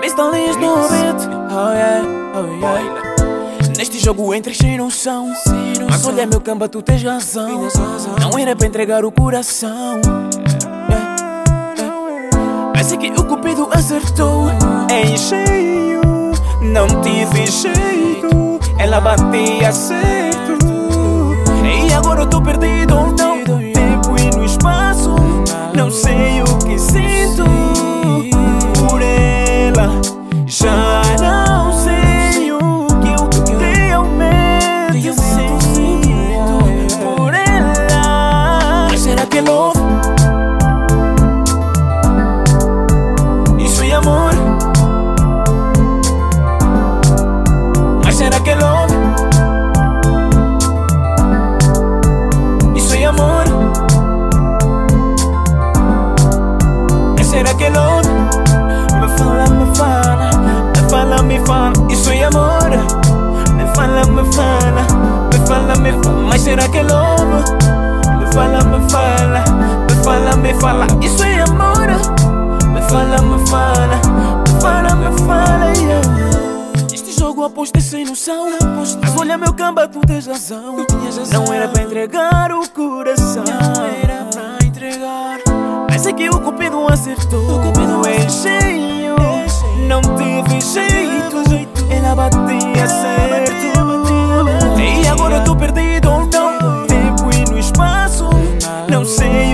freestyles no beat. Oh yeah, oh yeah. Neste jogo entre sem noção. Mas olha meu camba, tu tens razão. Não era pra entregar o coração. Mas é que o cupido acertou em cheio. Não tive jeito, ela batia certo. E agora eu tô perdido no tempo e no espaço. Não sei o que sinto por ela. Já não sei o que eu realmente sinto por ela. Mas será que é love? Isso é amor? Mas será que é love? Isso é amor? Mas será que é love? Me fala, me fala, me fala, me fala. Isso é amor? Me fala, me fala, me fala, me fala. Mas será que é love? Me fala, me fala, me fala, me fala. Isso é amor? Me fala, me fala, me fala, me fala, yeah. Este jogo aposto sem noção. Mas olha meu camba, tu tens razão. Não era pra entregar o coração. Não era pra entregar. Mas é que o cupido acertou em cheio. Não teve jeito, ela batia certo. E agora eu tô perdido no tempo e no espaço. Não sei